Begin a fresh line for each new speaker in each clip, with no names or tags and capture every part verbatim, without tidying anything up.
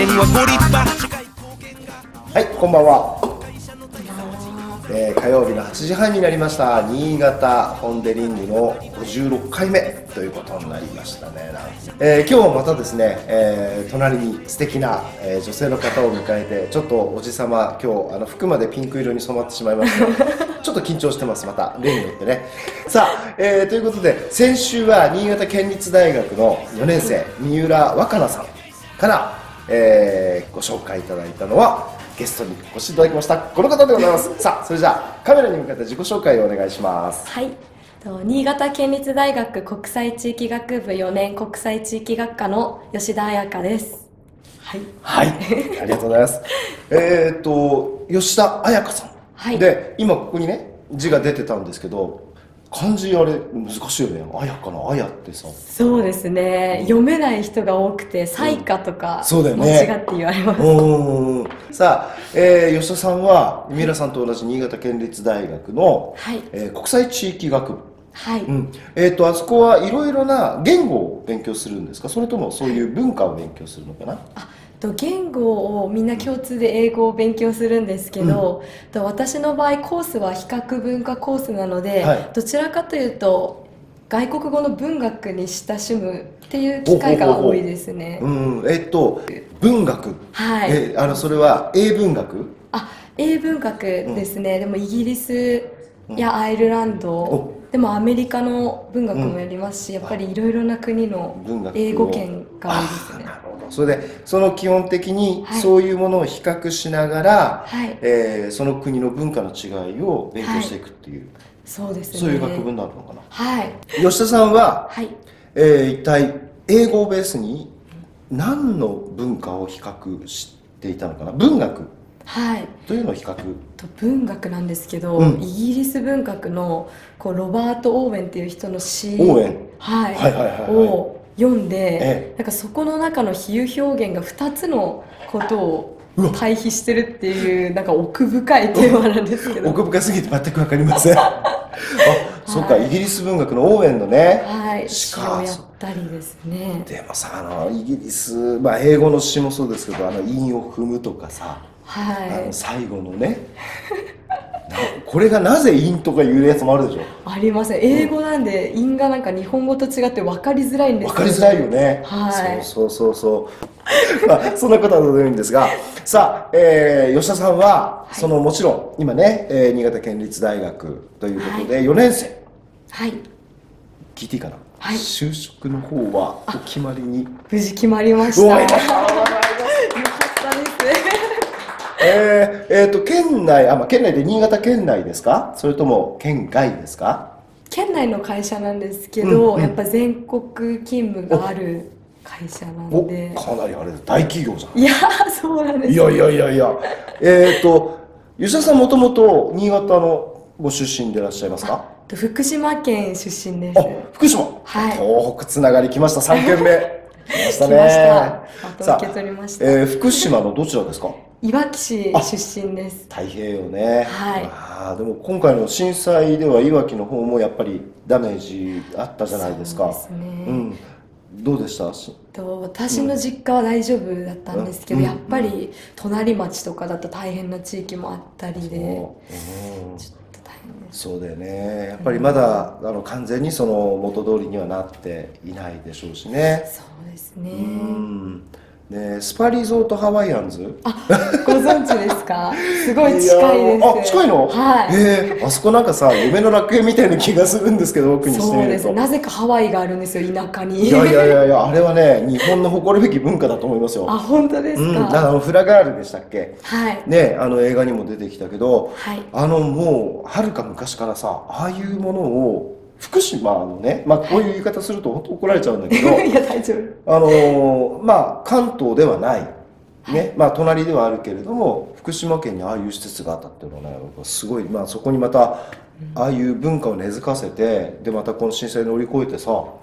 にはご立派。
はい、こんばんは。えー、火曜日のはちじはんになりました。新潟ポン・デ・リングのごじゅうろっかいめということになりましたね。えー、今日もまたですね、えー、隣に素敵な、えー、女性の方を迎えて、ちょっとおじさま、今日あの服までピンク色に染まってしまいましたちょっと緊張してます、また例によってね。さあ、えー、ということで先週は新潟県立大学のよねん生、三浦若菜さんから、えー、ご紹介いただいたのはゲストにお越しいただきましたこの方でございますさあ、それじゃあカメラに向かって自己紹介をお願いします。
はい、新潟県立大学国際地域学部よねん国際地域学科の吉田彩香です。はい、
はい、ありがとうございますえっと吉田彩香さん、はい、で今ここにね字が出てたんですけど、漢字あれ難しいよね。彩香の彩ってさ、
そうですね、読めない人が多くて彩花とか
間
違って言われます、
うん、さあ、えー、吉田さんは三浦さんと同じ新潟県立大学の、はい、えー、国際地域学部、はい、うん、えーとあそこはいろいろな言語を勉強するんですか、それともそういう文化を勉強するのかな。
あ、言語をみんな共通で英語を勉強するんですけど、うん、私の場合コースは比較文化コースなので、はい、どちらかというと外国語の文学に親しむっていう機会が多いですね。
うん、えっと文学、はい、えあのそれは英文学？
あ、英文学ですね、うん、でもイギリスやアイルランド、うん、でもアメリカの文学もやりますし、うん、やっぱりいろいろな国の英語圏が多いですね。
それでその基本的にそういうものを比較しながら、はい、えー、その国の文化の違いを勉強していくっていう、はい、
そうですね、
そういう学部になるのかな。
はい、
吉田さんは、はい、えー、一体英語をベースに何の文化を比較していたのかな。文学、はい、というのを比較
と文学なんですけど、うん、イギリス文学のこうロバート・オーウェンっていう人の詩、
オーウェン、
はい、はいはいはいはい、を読んで、ええ、なんかそこの中の比喩表現がふたつのことを対比してるっていう、なんか奥深いテーマなんですけど
奥深すぎて全く分かりませんあ、そうか、はい、イギリス文学のオーウェンのね、
はい、詩をやったりですね。
でもさ、あのイギリス、まあ、英語の詩もそうですけど、あの韻を踏むとかさ、はい、あの最後のねこれがなぜ韻とかいうやつもあるでしょ。
ありません。英語なんで韻がなんか日本語と違って分かりづらいんですよ。
分かりづらいよね。はい。そうそうそうそうまあそんなことはどうでもいいんですが、さあ、えー、吉田さんは、はい、そのもちろん今ね、えー、新潟県立大学ということで、はい、よねん生、はい、聞いていいかな、はい、就職の方はお決まりに
無事決まりました。
おめでとうございます。よかったですねえー、えーと県内、あ、まあ、県内で新潟県内ですか、それとも県外ですか。
県内の会社なんですけど、うんうん、やっぱ全国勤務がある会社なんで、
かなりあれ大企業じゃん。
いやそうなんです、ね、
いやいやいやいやえっと吉田さんもともと新潟のご出身でいらっしゃいますか。
福島県出身です。
あ、福島、はい、東北つながり来ました。さんけんめ来ましたね。
来ました。受け取りました。
えー、福島のどちらですか。
いわき市出身です。
太平洋ね。はい。あ、でも今回の震災ではいわきの方もやっぱりダメージあったじゃないですか。
そうですね。
うん。どうでした。
と私の実家は大丈夫だったんですけど、うん、やっぱり隣町とかだと大変な地域もあったりで、うん、ちょっと大変です。
そうだよね。やっぱりまだ、うん、あの完全にその元通りにはなっていないでしょうしね。
そうですね。
うんね、スパリゾートハワイアンズ、
あ、ご存知ですか。すごい近いです。
あ、近いの。
はい。
えー、あそこなんかさ、夢の楽園みたいな気がするんですけど、僕にしてみると。
そうです。なぜかハワイがあるんですよ、田舎に。
いやいやいやいや、あれはね、日本の誇るべき文化だと思いますよ。
あ、本当ですか。うん、
あのフラガールでしたっけ。
はい。
ね、あの映画にも出てきたけど、はい、あのもうはるか昔からさ、ああいうものを福島のね、まあこういう言い方すると本当怒られちゃうんだけど、
いや大丈夫。
あのまあ関東ではない。ね、はい、まあ隣ではあるけれども福島県にああいう施設があったっていうのはね、すごい、まあ、そこにまたああいう文化を根付かせて、でまたこの震災を乗り越えてさ、はい、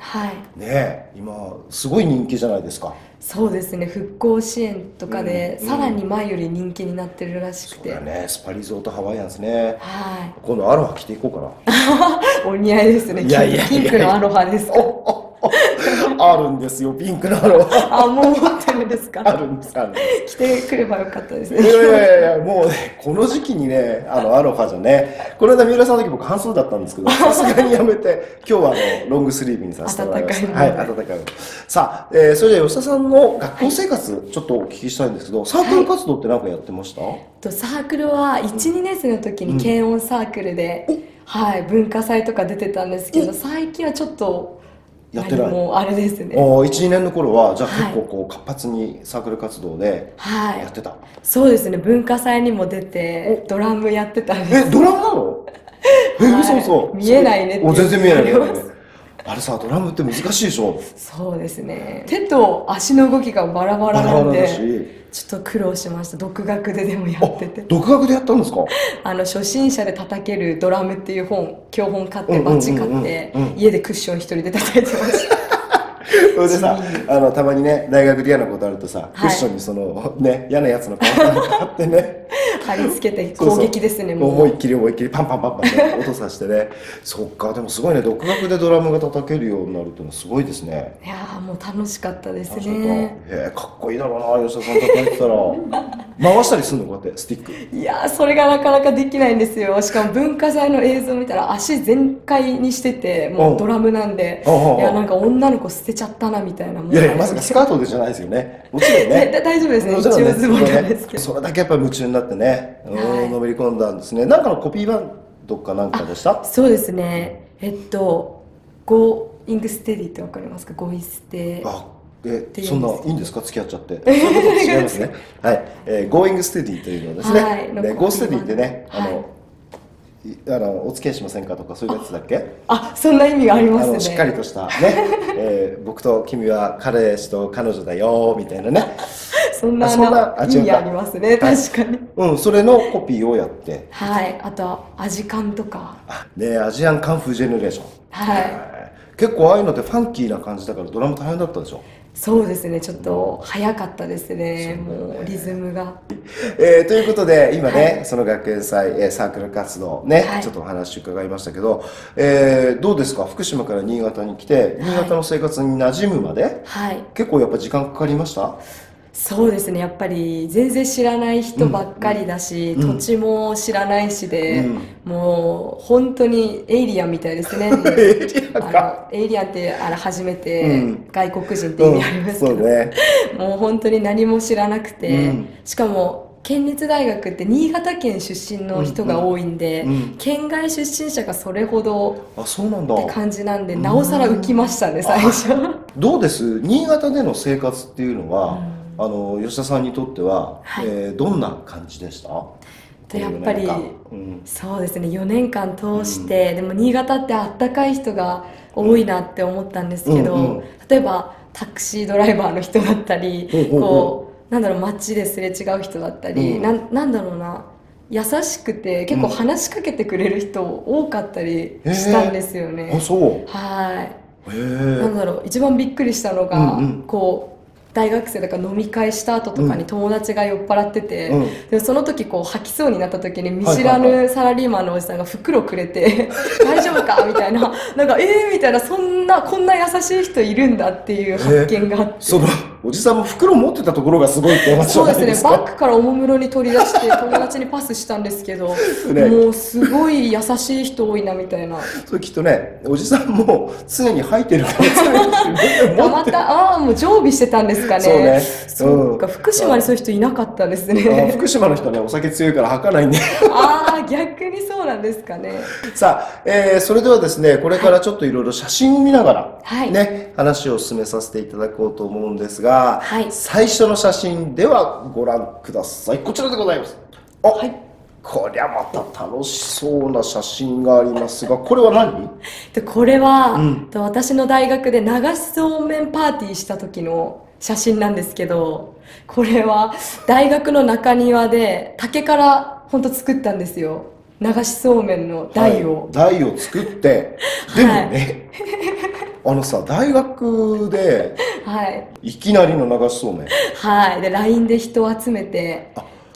ね、今すごい人気じゃないですか。
そうですね、復興支援とかで、うん、さらに前より人気になってるらしくて、
そうだね、スパリゾートハワイアンズね、
はい、
今度アロハ着ていこうかな。
お似合いですね。いやいやいや、ピンクのアロハですか。
あるんですよ、ピンクのアロハ。
あ、もう持ってるんですか？
あるんです、あるんで
着てくればよかったですね。
す。いやいやいやいや、もうね、この時期にね、あの、アロハじゃね、この間三浦さんの時僕半袖だったんですけど、さすがにやめて、今日はあの、ロングスリーブにさせてもらいました。はい、暖かい。さあ、えー、それでは吉田さんの学校生活、ちょっとお聞きしたいんですけど、サークル活動って何かやってました？はい、
とサークルはいち、にねん生の時に軽音サークルで、うん、はい、文化祭とか出てたんですけど、最近はちょっと
やってない。
もうあれですね。
いち、にねんの頃はじゃあ結構こう活発にサークル活動でやってた。はい、
そうですね。文化祭にも出てドラムやってたんです。
え、ドラムなの？え、はい、嘘嘘。
見えないねって。
全然見えないね。あれさ、ドラムって難しいでしょ？
そうですね。手と足の動きがバラバラなんで、ちょっと苦労しました。独学ででもやってて。
独学でやったんですか？
あの、初心者で叩けるドラムっていう本、教本買って、バッジ買って、家でクッション一人で叩いてました。
それでさ、あの、たまにね、大学で嫌なことあるとさ、クッションにその、ね、嫌なやつの顔を貼ってね、
貼り付けて攻撃ですね、
もう。思いっきり思いっきりパンパンパンパンね、音させてね。そっか、でもすごいね、独学でドラムが叩けるようになるっていうのはすごいですね。
いやー、もう楽しかったですね。
へえ、かっこいいだろうな、吉田さん叩いてたら。回したりするの、こうやって、スティック。
いやー、それがなかなかできないんですよ。しかも文化祭の映像見たら足全開にしてて、もうドラムなんで、いや、なんか女の子捨てちゃったなみたいな。
いやいや、まさかスカートでじゃないですよね。もちろんね。
大丈夫ですね。一応ズボンなんですけど。
それだけやっぱり夢中になってね、のめり込んだんですね。なんかのコピーバンドかなんかでした？
そうですね。えっと、ゴーイングステディってわかりますか？ゴイステ。
あ、え、そんないいんですか？付き合っちゃって。そういうこと違いますね。はい。えー、ゴーイングステディというのですね。はい。で、ゴーステディってね、あの、あのお付き合いしませんかとかそういうやつだっけ？
あ、そんな意味がありますね。
しっかりとしたね、えー、僕と君は彼氏と彼女だよみたいなね。
そんなそんな意味ありますね、確かに。
うん、それのコピーをやって。
はい、あとはアジカンとか。
あ、ね、アジアンカンフージェネレーション。
はい。
結構ああいうのってファンキーな感じだからドラム大変だったでしょ？
そうですね、ちょっと早かったですね、もうリズムが。
えー、ということで今ね、はい、その学園祭、えー、サークル活動ね、はい、ちょっとお話伺いましたけど、えー、どうですか？福島から新潟に来て新潟の生活に馴染むまで、はい、結構やっぱ時間かかりました？
そうですね、やっぱり全然知らない人ばっかりだし、うん、土地も知らないしで、うん、もう本当にエイリアンみたいですね。
エイリアンか。
エイリアンってあれ初めて外国人って意味ありますけど、うんうんね、もう本当に何も知らなくて、うん、しかも県立大学って新潟県出身の人が多いんで、うんうん、県外出身者がそれほどって感じなんで、なおさら浮きましたね、最初。
どうです？新潟での生活っていうのは、うんあの吉田さんにとっては、はい、えー、どんな感じでした？
やっぱり、うん、そうですね、よねんかん通して、うん、でも新潟ってあったかい人が多いなって思ったんですけど、うんうん、例えばタクシードライバーの人だったり、うんうん、こうなんだろう、街ですれ違う人だったり、うん、な, なんだろうな優しくて結構話しかけてくれる人多かったりしたんですよね。
うん、あ、そう。
はい。なんだろう、一番びっくりしたのが、うんうん、こう大学生だから飲み会した後とかに友達が酔っ払ってて、うん、でその時こう吐きそうになった時に見知らぬサラリーマンのおじさんが袋くれて「大丈夫か?」みたいな、なんか「えー?」みたいな、そんなこんな優しい人いるんだっていう発見があって、えー、
そのおじさんも袋持ってたところがすごいって話じゃないですか。
そうですね、バッグからおもむろに取り出して友達にパスしたんですけど、ね、もうすごい優しい人多いなみたいな。
それきっとね、おじさんも常に吐いてるから常に
またああもう常備してたんですかね。そうね、そうか、うん、福島にそういう人いなかったですね。
福島の人ね、お酒強いから吐かないんで。
ああ、逆にそうなんですかね。
さあ、えー、それではですね、これからちょっといろいろ写真を見ながら、はい、ね、話を進めさせていただこうと思うんですが、はい、最初の写真ではご覧ください。こちらでございます。あ、はい、こりゃまた楽しそうな写真がありますが、これは何？
これは、うん、私の大学で流しそうめんパーティーした時の写真なんですけど、これは大学の中庭で竹から本当作ったんですよ。流しそうめんの台を、
はい、台を作って、でもね、はい、あのさ、大学でいきなりの流しそうめん、
はい、で ライン で人を集めて、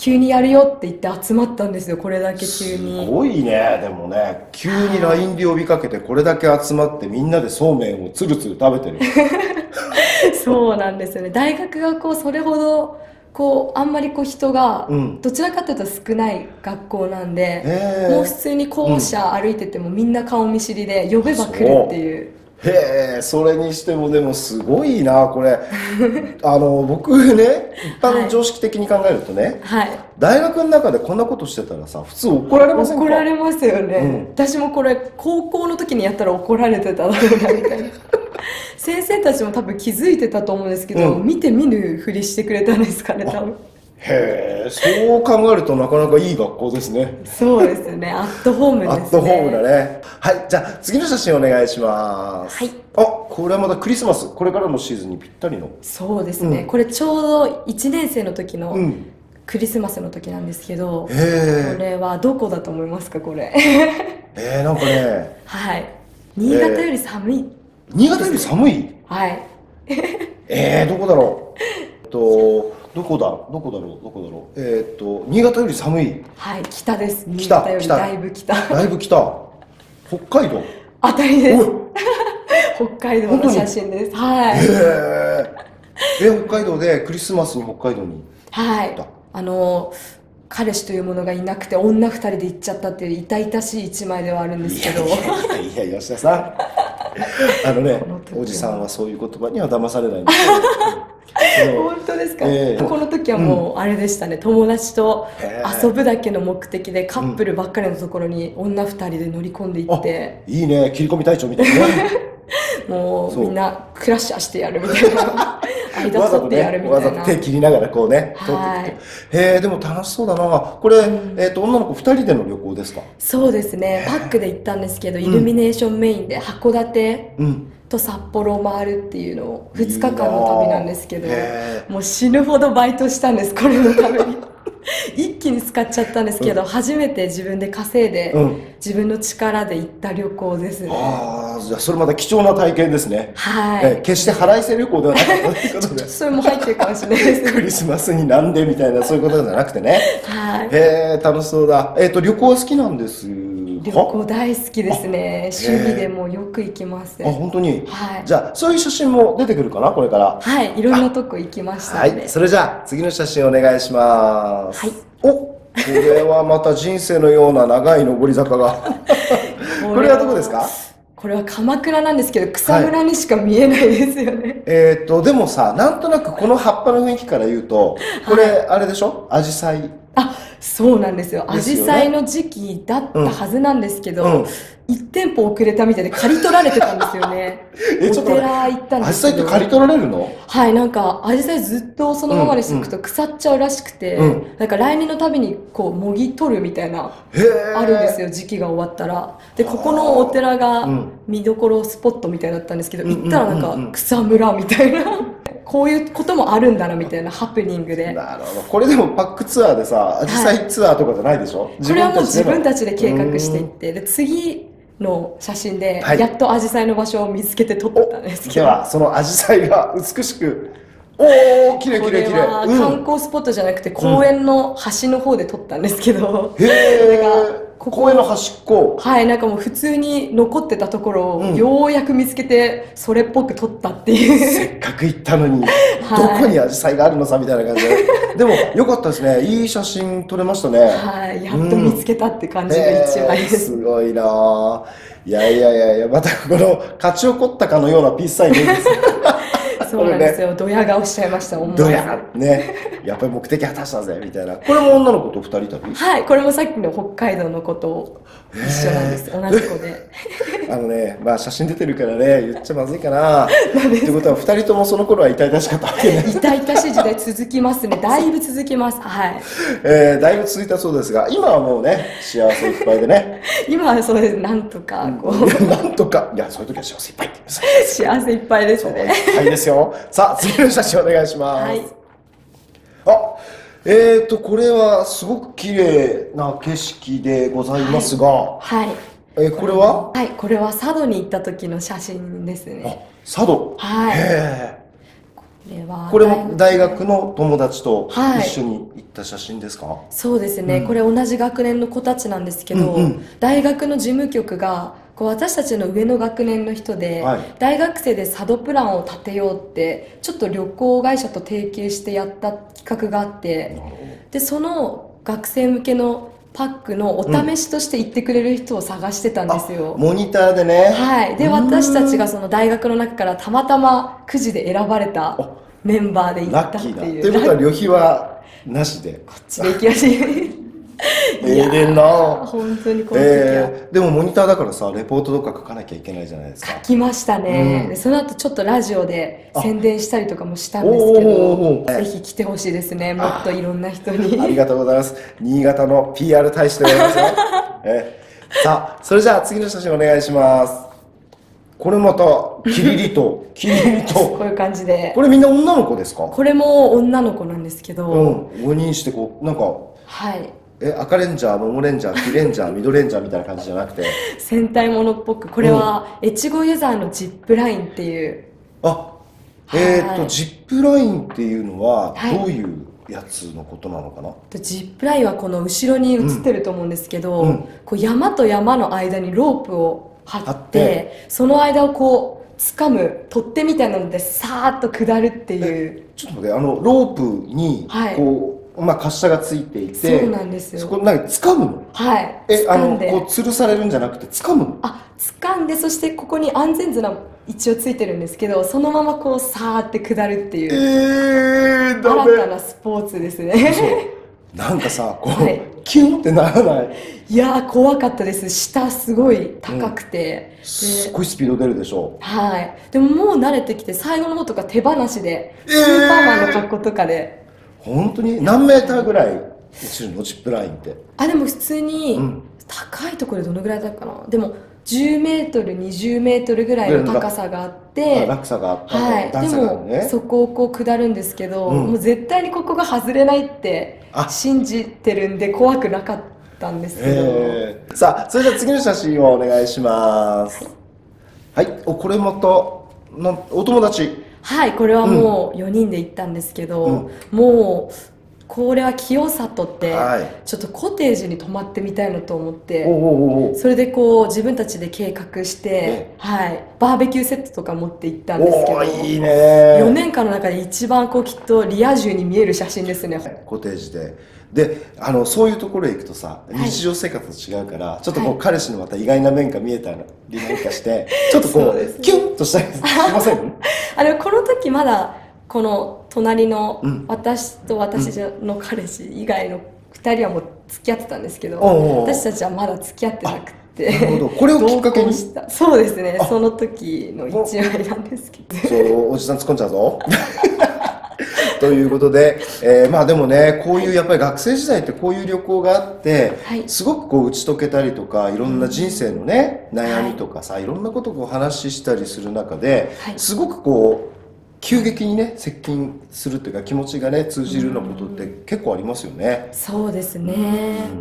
急にやるよって言って集まったんですよ、これだけ急に。
すごいね。でもね、急に ライン で呼びかけてこれだけ集まってみんなでそうめんをつるつる食べてる。
そうなんですよね。大学がこうそれほどこうあんまりこう人が
うん
どちらかというと少ない学校なんで、
へ
もう
え。
普通に校舎歩いててもみんな顔見知りで呼べば来るっていう。
へえ、それにしてもでもすごいな、これ。あの、僕ね、一般常識的に考えるとね、
はい。
大学の中でこんなことしてたらさ、普通怒られませんか？
怒られますよね、
うん
私もこれ高校の時にやったら怒られてただろうなみたいな。先生たちも多分気づいてたと思うんですけど、
うん
見て見ぬふりしてくれたんですかね、多分。
へえ、そう考えるとなかなかいい学校ですね。
そうですね、アットホームですね。
アットホームだね。はい、じゃあ次の写真お願いします。
はい。
あ、これはまたクリスマス、これからのシーズンにぴったりの。
そうですね、
うん
これちょうどいちねん生の時の
うん。
クリスマスの時なんですけど、こ
へえ。
れはどこだと思いますか、これ。
えー、なんかね、
はい。新潟より寒い。
新潟より寒い。
はい。
えー、どこだろう。えっと、どこだ、どこだろう、どこだろう。えーっと、新潟より寒い。
はい、北です。新
北
潟より
北
だいぶ北。
だいぶ北。北海道。
当たりです。
おい。
北海道の写真です。はい。
へえ。え、北海道でクリスマスに北海道に。
はい
だ。
あの、彼氏というものがいなくて女二人で行っちゃったっていう痛々しい一枚ではあるんですけど。
いやいやいや、吉田さん。あのね
この時、は
おじさんはそういう言葉には騙されないんですけど。
本当ですか、
ええ
この時はもうあれでしたね、友達と
へえ
遊ぶだけの目的でカップルばっかりのところに女二人で乗り込んでい
あ
って、
いいね、切り込み隊長みたいなね。そう
もうみんなクラッシャーしてやるみたいな間
わざと
取ってやる
ね、わざ
みたいな、
と手切りながらこうね、通
はい
ってきて。へえ、でも楽しそうだな。これ、えっと、女の子ふたりでの旅行ですか？
そうですね、パックで行ったんですけど、イルミネーションメインで函館
うん。
と札幌を回るっていうのをふつかかんの旅なんですけど、
いいなあへ
もう死ぬほどバイトしたんです、これのために。一気に使っちゃったんですけど、初めて自分で稼いで、
うん
自分の力で行った旅行ですね。
ああ、じゃあそれまた貴重な体験ですね。
はい、
え決して払いせ旅行ではなかったということで。
それも入ってるかもしれないです
クリスマスになんでみたいな、そういうことじゃなくてね。
はい、
へえ、楽しそうだ。えっと、旅行は好きなんですか？
旅行大好きですね。趣味でもよく行きます。
あ、本当に。
はい
じゃあ、そういう写真も出てくるかな、これから。
はい、いろんなとこ行きましたね。
はい、それじゃあ次の写真お願いします。
はい。
お、これはまた人生のような長い上り坂が。これはどこですか？
これは鎌倉なんですけど、草むらにしか見えないですよね。
えーっと、でもさ、なんとなくこの葉っぱの雰囲気から言うと、これ、あれでしょ？アジサイ。
あ、そうなんですよ。ア
ですよね
ジサイの時期だったはずなんですけど、
うん
一店舗遅れたみたいで刈り取られてたんですよね。
えちょ
お
っと待って
寺行ったん
アジ
ですけど。
サイって刈り取られるの？
はい、なんか、アジサイずっとそのままにしておくと腐っちゃうらしくて、
うん
なんか来年のたびにこう、もぎ取るみたいな、
へー
あるんですよ、時期が終わったら。で、ここのお寺が
うん
見どころスポットみたいだったんですけど、
うん
行ったらなんか
うんうんうん
草むらみたいな、こういうこともあるんだなみたいなハプニングで。
なるほど。これでもパックツアーでさ、アジサイツアーとかじゃないでしょ？
これはもう自分たちで計画していっ
うん
て、で、次の写真で、
はい
やっとアジサイの場所を見つけて撮ったんですけど。
では、そのアジサイが美しく、おー、綺麗
こ
綺麗綺麗。
れは
うん
観光スポットじゃなくて公園の端の方で撮ったんですけど、
へ
なんか
ー、
ここ
公園の端っこ。
はい、なんかもう普通に残ってたところ
うん
をようやく見つけてそれっぽく撮ったっていう、
せっかく行ったのに、
はい
どこにアジサイがあるのさみたいな感じで。でも、よかったですね。いい写真撮れましたね。
はい、やっと見つけたって感じの一枚です。
へーすごいなぁ。いやいやいやいや、またこの勝ち起こったかのようなピースサインでいいですね。
そうなんですよ、ドヤ顔しちゃいました思わず
どやね。やっぱり目的果たしたぜ、みたいな。これも女の子と二人旅？
はい、これもさっきの北海道の子と一緒なんです、同じ子で。
あのね、まあ写真出てるからね、言っちゃまずいかな。ってことは、二人ともその頃は痛々しかったわけね。
痛々しい時代続きますね、だいぶ続きます。はい、
えー、だいぶ続いたそうですが、今はもうね、幸せいっぱいでね。
今はそうです、なんとかこう、
いやなんとか、いや、そういう時は幸せいっぱいって言うんですよ。
幸せいっぱいです
そう、いっ
ね。
ぱいですよ。さあ、次の写真お願いします。
はい、
あ、えーと、これはすごく綺麗な景色でございますが、
はい、
えーこれは
はい、これは佐渡に行った時の写真ですね。
あ、佐渡。
はい、
へ
れは
これも大学の友達と
はい
一緒に行った写真ですか？
そうですね、
うん、
これ同じ学年の子たちなんですけど、
うんうん、
大学の事務局がこう私たちの上の学年の人で、はい、大学生で佐渡プランを立てようってちょっと旅行会社と提携してやった企画があって、でその学生向けのパックのお試しとして行ってくれる人を探してたんですよ、
うん、モニターでね。
はい。で私たちがその大学の中からたまたまくじで選ばれたメンバーで行ったっていう。
ラッキーだ。ということは旅費はなしで
こっちで行きやすい。
ええでんな
本当にこの時は、
えー、でもモニターだからさレポートとか書かなきゃいけないじゃないですか。
書きましたね、うん、でその後ちょっとラジオで宣伝したりとかもしたんですけど、ぜひ来てほしいですね、もっといろんな人に。
ありがとうございます。新潟の ピーアール 大使でございますよ、えー、さあそれじゃあ次の写真お願いします。これまたキリリとキリリと
こういう感じで、
これみんな女の子ですか？
これも女の子なんですけど、
うん、ごにんしてこうなんか、
はい、え
赤レンジャー、桃レンジャー、黄レンジャー、緑レンジャーみたいな感じじゃなくて
戦隊ものっぽく、これは越後湯沢のジップラインっていう、
あ、えー、っと、はい、ジップラインっていうのはどういうやつのことなのかな？はい、
ジップラインはこの後ろに映ってると思うんですけど、うんうん、こう山と山の間にロープを張って、その間をこう掴む取っ手みたいなのでさーっと下るっていう。
ちょっと待って、あのロープにこう、はい、まあ滑車がついていて、
そうなんですよ。
そこなんか掴むの？
はい。
え、あのこう吊るされるんじゃなくて掴むの？
あ、掴んで、そしてここに安全綱一応ついてるんですけど、そのままこうさーって下るっていう。
えー、ダメ。
新たなスポーツですね。
そう。なんかさ、こう、はい、キュンってならない？
いやー怖かったです。下すごい高くて、
うん、すごいスピード出るでしょ。
はい。でももう慣れてきて、最後の方とか手放しで、スーパーマンの格好とかで、
えー、本当に何メーターぐらい落ちるの？ジップラインって。
あ、でも普通に高いところでどのぐらいだったかな。でもじゅうメートル、にじゅうメートルぐらいの高さがあって、
落差があった、
はい、でもそこをこう下るんですけど、うん、もう絶対にここが外れないって信じてるんで怖くなかったんですけど、
えー、さあそれでは次の写真をお願いします。はい、はい、おこれまたなお友達。
はい、これはもうよにんで行ったんですけど、うん、もうこれは清里ってちょっとコテージに泊まってみたいなと思って、はい、それでこう自分たちで計画して、はい、バーベキューセットとか持って行ったんですけど、
いいね。
よねんかんの中で一番こうきっとリア充に見える写真ですね。
コテージでであのそういうところへ行くとさ、日常生活と違うから、はい、ちょっとこう、はい、彼氏のまた意外な面が見えたりなんかしてちょっとこう、ね、キュンとしたりしません？
あれこの時まだこの隣の私と私の彼氏以外のふたりはもう付き合ってたんですけど、うん、私たちはまだ付き合ってなくて、
なるほど、これをきっかけに
したそうですね、その時の一枚なんですけど、
そうおじさん突っ込んじゃうぞということで、えー、まあでもねこういうやっぱり学生時代ってこういう旅行があって、はい、すごくこう打ち解けたりとかいろんな人生のね、うん、悩みとかさ、はい、いろんなことを話したりする中で、はい、すごくこう急激にね接近するっていうか気持ちがね通じるようなことって結構ありますよね。
そうですね、うん、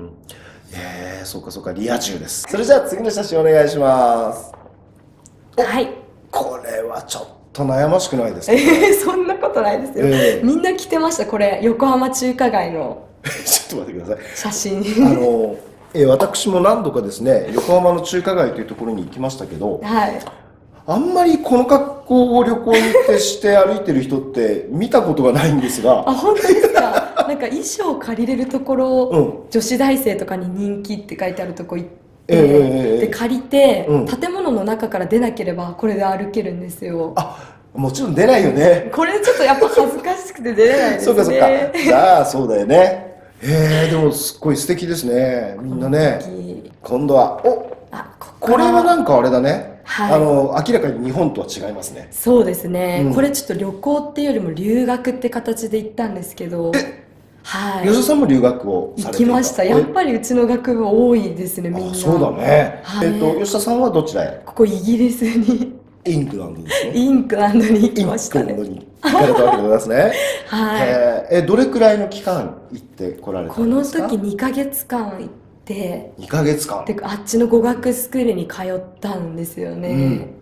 えー、そうかそうか、リア充です。それじゃあ次の写真お願いします。
はい、
これはちょっと悩ましくないですか？
えー、そんなことないですよ、えー、みんな着てました。これ横浜中華街の
ちょっと待ってください、
写真
あの、えー、私も何度かですね横浜の中華街というところに行きましたけど、はい、あんまりこの格好を旅行に行ってして歩いてる人って見たことがないんですが。
あ、本当ですか？なんか衣装を借りれるところ、うん、女子大生とかに人気って書いてあるとこ行って、えー、で借りて、うん、建物の中から出なければこれで歩けるんですよ。
あ、もちろん出ないよね。
これちょっとやっぱ恥ずかしくて出れないですね。
そうかそうか。じゃあそうだよね。えー、でもすっごい素敵ですね。みんなね。今度はおあ こ, これはなんかあれだね。はい、あの明らかに日本とは違いますね。
そうですね、うん、これちょっと旅行っていうよりも留学って形で行ったんですけど、はい、
吉田さんも留学をされていた？
行きました。やっぱりうちの学部多いですね、みんな。
そうだね、はい、えっと吉田さんはどちらへ？
ここイギリスに
イングランドですね。
イングランドに行きましたね。
イングランドに行かれたわけでございますね
はい、
えー、えどれくらいの期間行ってこられたんですか？
この時にかげつかん行って
にかげつかん
であっちの語学スクールに通ったんですよね、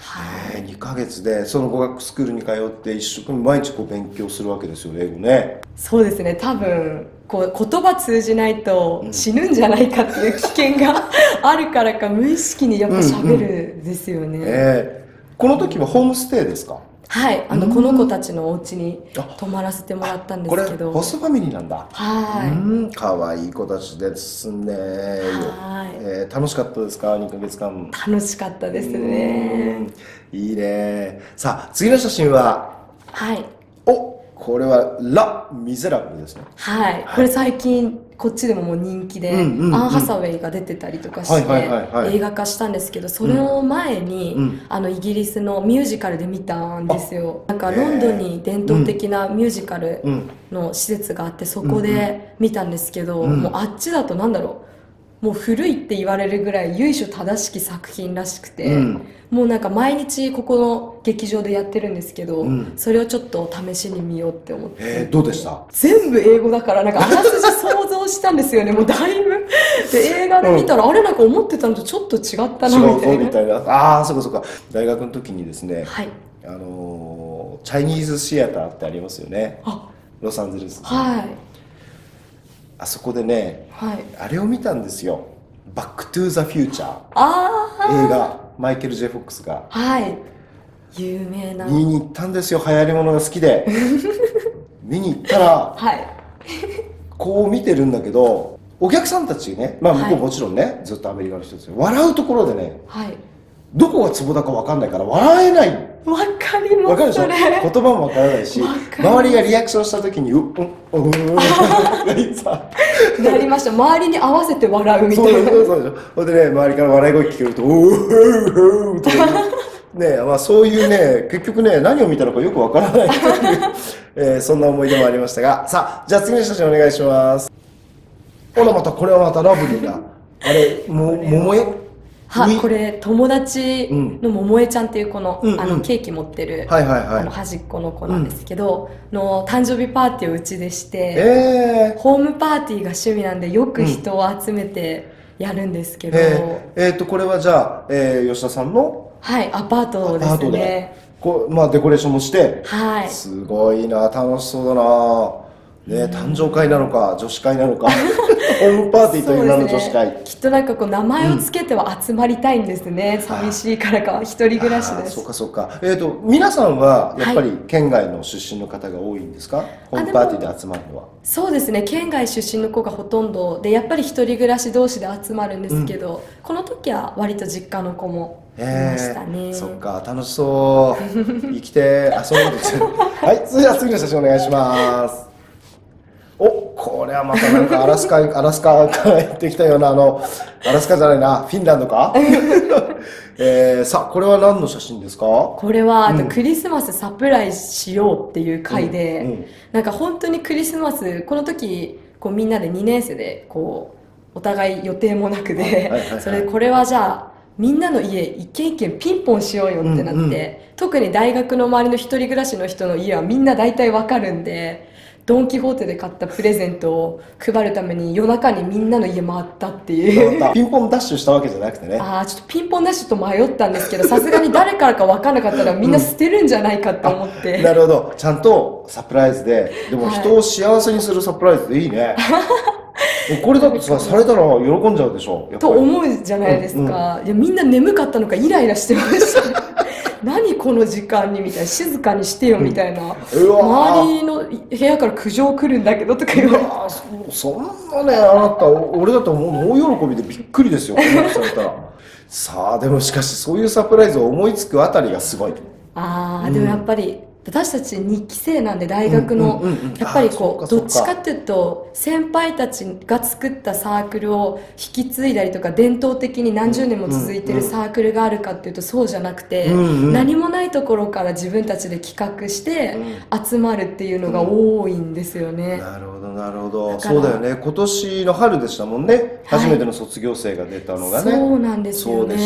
はい、
にかげつでその語学スクールに通って一生懸命毎日こう勉強するわけですよね、英語ね。
そうですね、多分こう言葉通じないと死ぬんじゃないかっていう危険があるからか無意識にやっぱ喋るんですよね。うんうん、
えー、この時はホームステイですか？
はい、あのこの子たちのお家に泊まらせてもらったんですけど。
これホストファミリーなんだ。
はい。
うん、可愛い子たちですね。はい、えー、楽しかったですか？にかげつかん。
楽しかったですね。
いいね。さあ次の写真は、
はい。
お、これはラ・ミゼラブルですね。
はい。これ最近こっちでももう人気で、アン・ハサウェイが出てたりとかして映画化したんですけど、それの前に、うん、あのイギリスのミュージカルで見たんですよ。なんかロンドンに伝統的なミュージカルの施設があって、そこで見たんですけど、うん、もうあっちだとなんだろう、もう古いって言われるぐらい由緒正しき作品らしくて、うん、もうなんか毎日ここの劇場でやってるんですけど、うん、それをちょっと試しに見ようって思って。
えー、どうでした？
全部英語だからなんかあらすじ想像したんですよね。もうだいぶで映画で見たら、うん、あれなんか思ってたのとちょっと違ったなみたいな。
みたいな。ああ、そうかそうか。大学の時にですね、
はい、
あのー、チャイニーズシアターってありますよね、ロサンゼルスに。
はい、
あそこでね、はい、あれを見たんですよ。バックトゥーザフューチャー。
あ
映画、マイケル・ジェフォックスが。
はい。有名な。
見に行ったんですよ、流行り物が好きで。見に行ったら、
はい、
こう見てるんだけど、お客さんたちね、まあ向こうもちろんね、はい、ずっとアメリカの人ですよ。笑うところでね、
はい、
どこがツボだか分かんないから笑えない。
わかります。
わかるでしょ。言葉も分からないし、周りがリアクションした時にううんうんうん
なりました。周りに合わせて笑うみたいな。
そうそうそう。ほんでね、周りから笑い声聞けるとおおおおとね、まあそういうね、結局ね、何を見たのかよく分からないという、えー、そんな思い出もありましたが、さあじゃあ次の写真お願いします。ほらまたこれはまたラブリーなあれも桃江。
は、これ友達の桃江ちゃんっていう子の、うん、あのケーキ持ってる、はいはいはい、あの端っこの子なんですけど、うん、の誕生日パーティーをうちでして、
えー、
ホームパーティーが趣味なんでよく人を集めてやるんですけど、うん、
えーえー、とこれはじゃあ、えー、吉田さんの
はいアパートですね。
こう、まあ、デコレーションもして、
はい、
すごいな、楽しそうだな。ね、誕生会なのか女子会なのかホームパーティーという名の女子会、
ね、きっとなんかこう名前をつけては集まりたいんですね、うん、寂しいからか一人暮らしです。
そうかそうか。えーと皆さんはやっぱり県外の出身の方が多いんですか、はい、ホームパーティーで集まるのは。
そうですね、県外出身の子がほとんどで、やっぱり一人暮らし同士で集まるんですけど、うん、この時は割と実家の子もいましたね。
えー、そっか、楽しそう生きて遊んでですはい、それでは次の写真お願いします。お、これはまたなんかアラスカアラスカから行ってきたような、あのアラスカじゃないな、フィンランドか、えー、さあこれは何の写真ですか？
これはあと、うん、クリスマスサプライズしようっていう回で、うんうん、なんか本当にクリスマスこの時こうみんなでにねん生でこうお互い予定もなくで、それでこれはじゃあみんなの家一軒一軒ピンポンしようよってなって、うんうん、特に大学の周りの一人暮らしの人の家はみんな大体わかるんで、ドン・キホーテで買ったプレゼントを配るために夜中にみんなの家回ったっていう
ピンポンダッシュしたわけじゃなくてね。
ああ、ちょっとピンポンダッシュと迷ったんですけど、さすがに誰からか分からなかったらみんな捨てるんじゃないかと思って、
うん、なるほど、ちゃんとサプライズで、でも人を幸せにするサプライズでいいね、はい、これだってさ、されたら喜んじゃうでしょと
思うじゃないですか、うんうん、いやみんな眠かったのかイライラしてました何この時間にみたいな、静かにしてよみたいな、うん、周りの部屋から苦情来るんだけどとか言われて、
そ, そんなね、あなた俺だともう大喜びでびっくりですよ、こんなされたらさあでもしかしそういうサプライズを思いつくあたりがすごい。
ああ、うん、でもやっぱり私たちにき生なんで大学のやっぱりこうどっちかっていうと先輩たちが作ったサークルを引き継いだりとか伝統的に何十年も続いてるサークルがあるかっていうとそうじゃなくて、何もないところから自分たちで企画して集まるっていうのが多いんですよね。
なるほどなるほど、そうだよね。今年の春でしたもんね、はい、初めての卒業生が出たのがね。
そうなんですよね。
そうでした。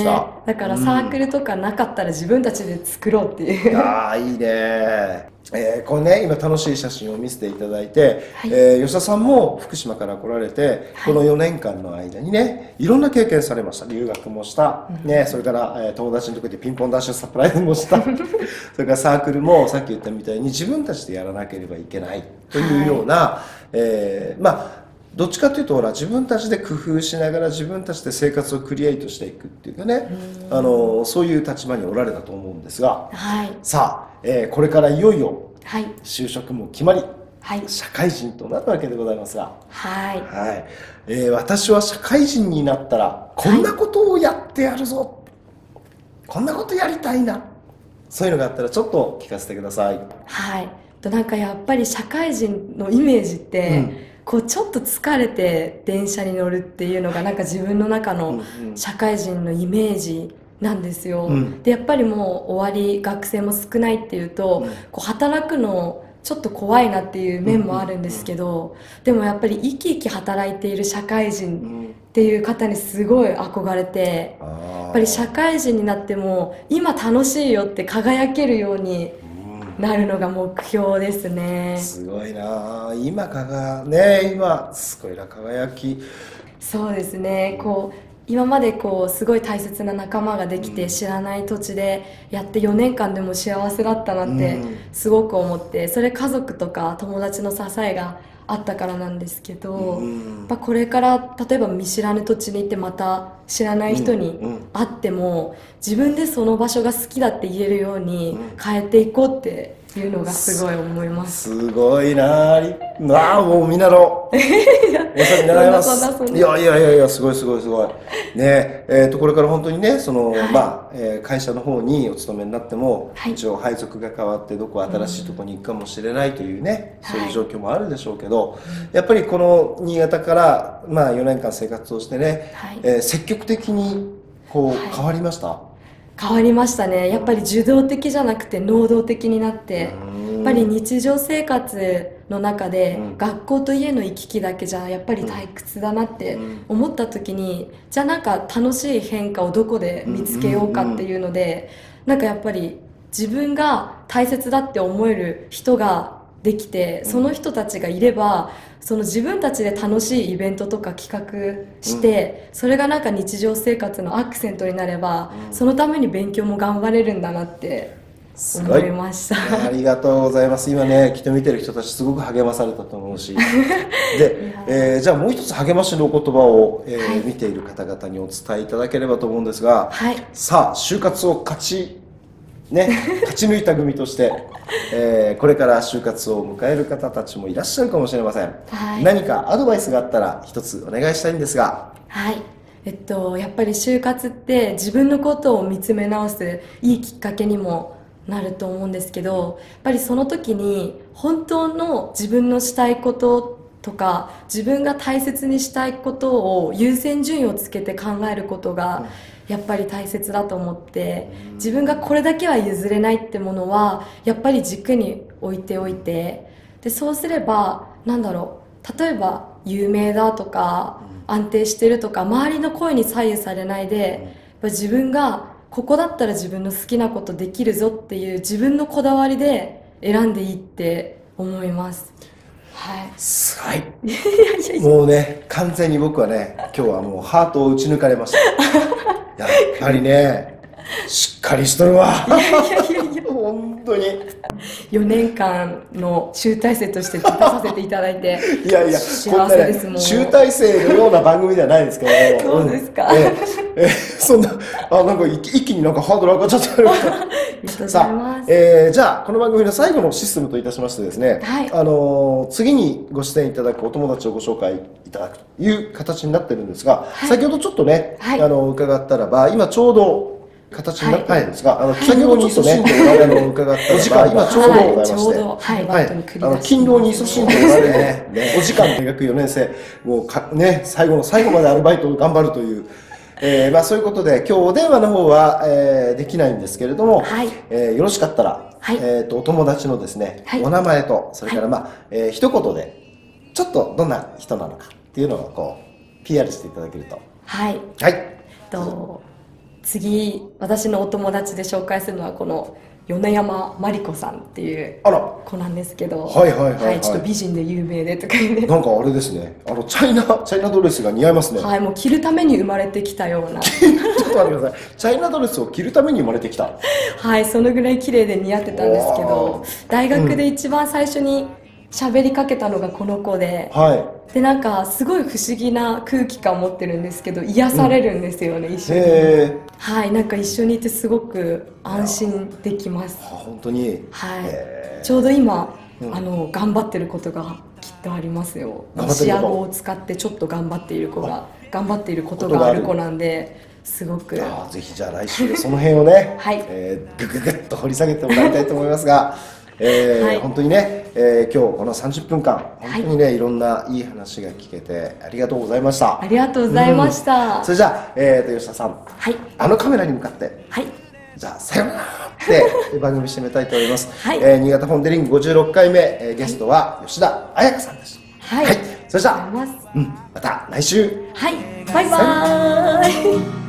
だからサークルとかなかったら自分たちで作ろうっていう、
うん、ああいいね。 えー、これね、今楽しい写真を見せていただいて、はい、えー、吉田さんも福島から来られて、はい、このよねんかんの間にね、いろんな経験されました。留学もした、うん、ね、それから、えー、友達のところでピンポンダッシュサプライズもしたそれからサークルもさっき言ったみたいに自分たちでやらなければいけないというような、はい、えー、まあどっちかというとほら自分たちで工夫しながら自分たちで生活をクリエイトしていくっていうかね、あのそういう立場におられたと思うんですが、はい、さあ、えー、これからいよいよ就職も決まり、はい、社会人となるわけでございますが、はいはい、えー、私は社会人になったらこんなことをやってやるぞ、はい、こんなことやりたいな、そういうのがあったらちょっと聞かせてください。はい、
となんかやっぱり社会人のイメージって、うん、こうちょっと疲れて電車に乗るっていうのがなんか自分の中の社会人のイメージなんですよ、うん、でやっぱりもう終わり学生も少ないっていうと、うん、こう働くのちょっと怖いなっていう面もあるんですけど、でもやっぱり生き生き働いている社会人っていう方にすごい憧れて、やっぱり社会人になっても今楽しいよって輝けるようになるのが目標ですね。
すごいな今かがね今すごいな輝き。
そうですね、こう今までこうすごい大切な仲間ができて、知らない土地でやってよねんかんでも幸せだったなってすごく思って、それ家族とか友達の支えがあったからなんですけど、やっぱこれから例えば見知らぬ土地に行ってまた知らない人に会っても自分でその場所が好きだって言えるように変えていこうっていうのがすごい思います。
すごいなあ、もう見習おう。見習います。いやいやいやいや、すごいすごいすごい。ねえ、ー、とこれから本当にね、その、はい、まあ、えー、会社の方にお勤めになっても、はい、一応配属が変わってどこ新しいところに行くかもしれないというね、うん、そういう状況もあるでしょうけど、はい、やっぱりこの新潟からまあよねんかん生活をしてね、はい、えー、積極的にこう変わりました。はい、
変わりましたね。やっぱり受動的じゃなくて能動的になって、やっぱり日常生活の中で、うん、学校と家の行き来だけじゃやっぱり退屈だなって思った時に、うん、じゃあなんか楽しい変化をどこで見つけようかっていうので、なんかやっぱり自分が大切だって思える人ができて、その人たちがいればその自分たちで楽しいイベントとか企画して、うん、それがなんか日常生活のアクセントになれば、うん、そのために勉強も頑張れるんだなって思いました。
ありがとうございます。今ねきっと見てる人たちすごく励まされたと思うしで、えー、じゃあもう一つ励ましの言葉を、えーはい、見ている方々にお伝えいただければと思うんですが、はい、さあ就活を勝ちね、勝ち抜いた組として、えー、これから就活を迎える方たちもいらっしゃるかもしれません、はい、何かアドバイスがあったら一つお願いしたいんですが。
はい、えっと、やっぱり就活って自分のことを見つめ直すいいきっかけにもなると思うんですけど、やっぱりその時に本当の自分のしたいこととか自分が大切にしたいことを優先順位をつけて考えることが、うんやっぱり大切だと思って、自分がこれだけは譲れないってものはやっぱり軸に置いておいて、でそうすればなんだろう、例えば有名だとか安定してるとか周りの声に左右されないで、やっぱ自分がここだったら自分の好きなことできるぞっていう自分のこだわりで選んでいいって思います。はい、
すごいもうね完全に僕はね今日はもうハートを打ち抜かれましたやっぱりねしっかりしとるわいやいやいやいや本当に
よねんかんの集大成として出させていただいて
いやいや
幸せですもん、
ね、集大成のような番組ではないですけど
そうですか、
うん、ええそんなあなんか一気になんかハードル上がっちゃったよさあ、えー、じゃあこの番組の最後のシステムといたしましてですね、はい、あのー、次にご出演いただくお友達をご紹介いただくという形になってるんですが、はい、先ほどちょっとね、はい、あの伺ったらば今ちょうど形になってるんですが、はい、あの先ほどちょっとね、はい、あの伺ったお時間今ちょうどございまして、はいはい、あの勤労に勤しんでおられね、ねお時間大学よねん生もうかね最後の最後までアルバイトを頑張るという。えーまあ、そういうことで今日お電話の方は、えー、できないんですけれども、はいえー、よろしかったら、はいえー、とお友達のですね、はい、お名前とそれから、まあえー、一言でちょっとどんな人なのかっていうのをこう ピーアール していただけると
はい、
はい、
と次私のお友達で紹介するのはこの米山真理子さんっていう
あら
子なんですけど、
はいはいはいはい、
ちょっと美人で有名でとか言って
なんかあれですね、あのチャイナチャイナドレスが似合いますね。
はい、もう着るために生まれてきたような
ちょっと待ってください、チャイナドレスを着るために生まれてきた。
はい、そのぐらい綺麗で似合ってたんですけど、大学で一番最初に喋りかけたのがこの子で、
うん、はい、
でなんかすごい不思議な空気感を持ってるんですけど、癒されるんですよね、うん、一緒に。はい、なんか一緒にいてすごく安心できます。
本当に、
はい、ちょうど今、うん、あの頑張ってることがきっとありますよ。ロシア語を使ってちょっと頑張っている子が頑張っていることがある子なんで、すごく
あぜひじゃあ来週その辺をね、
はい、
えー、ぐぐぐっと掘り下げてもらいたいと思いますがえーはい、本当にね、えー、今日このさんじゅっぷんかん本当にね、はい、いろんないい話が聞けてありがとうございました。
ありがとうございました、
うん、それじゃあ、えー、と吉田さん、
はい、
あのカメラに向かって、
はい、
じゃあさよならって番組締めたいと思います、
はい、
えー、新潟ポンデリングごじゅうろっかいめ、えー、ゲストは吉田彩香さんでした。
はい、はい、
それじゃあ、うん、また来週。
はい、バイバーイ